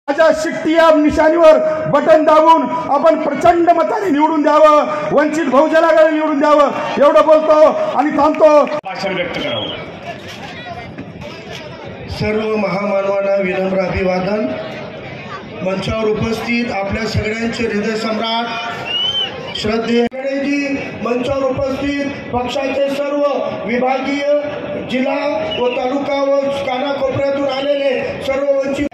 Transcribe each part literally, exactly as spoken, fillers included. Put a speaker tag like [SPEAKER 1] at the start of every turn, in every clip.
[SPEAKER 1] माझ्या शिट्टी या निशाणीवर बटन दाबून आपण प्रचंड मताने निवडून द्यावं, वंचित बहुजन आघाडी निवडून द्यावं एवढं बोलतो आणि थांबतो.
[SPEAKER 2] भाषण व्यक्त करावं.
[SPEAKER 3] सर्व महामानवांना विनम्र अभिवादन. मंचावर उपस्थित आपल्या सगळ्यांचे हृदय सम्राट श्रद्धेजी, मंचावर उपस्थित पक्षाचे सर्व विभागीय, जिल्हा व तालुका व कानाकोपऱ्यातून आलेले सर्व वंचित.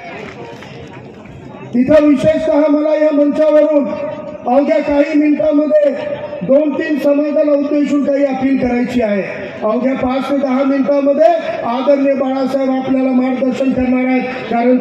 [SPEAKER 3] इथं विशेषतः मला या मंचावरून अवघ्या काही मिनिटांमध्ये दोन तीन समाजाला उद्देशून काही अपील करायची आहे. अवघ्या पाच ते दहा मिनिटांमध्ये आदरणीय बाळासाहेब आपल्याला मार्गदर्शन करणार आहेत. कारण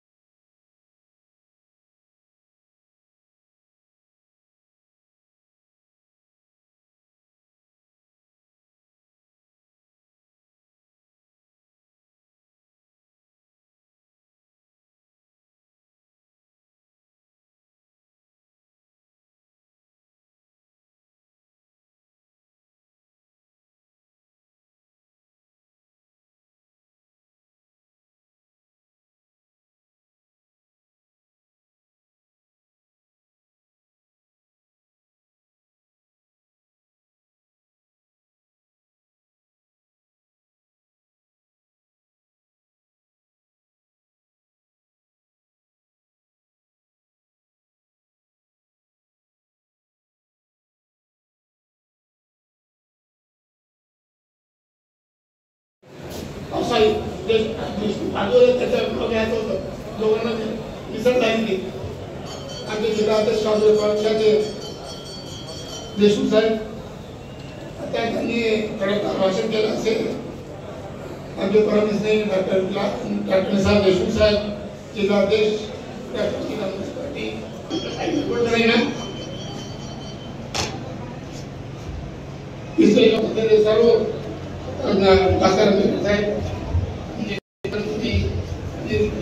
[SPEAKER 4] देशमुख साहेब त्यांनी कडक भाषण केलं असेल. आमचे परमनिस्ने डॉक्टर डॉक्टर साहेब देशमुख साहेब जिल्हाध्यक्ष सर्व साहेब